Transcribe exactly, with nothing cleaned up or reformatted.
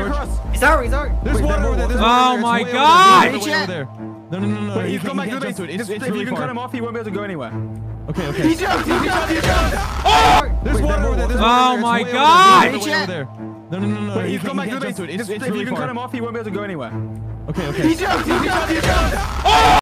George. He's out. He's out. There's water over there. There's Oh water my over there. God. It's way over there. No, no, no, no. Wait, You he's can't come back to jump the base. to it. It's, Just- it's If really you can far. cut him off, he won't be able to go anywhere. Okay, okay. He jumped! He jumped! He jumped! Oh! There's Wait, water then over there. There's Oh water over there. my It's way God. Over there. It's way over there. No, no, no, no. Wait, You he's come can't- back you to the can't base. jump to it. It's, Just- it's If really you can far. cut him off, he won't be able to go anywhere. Okay, okay. He jumped! He jumped! He jumped!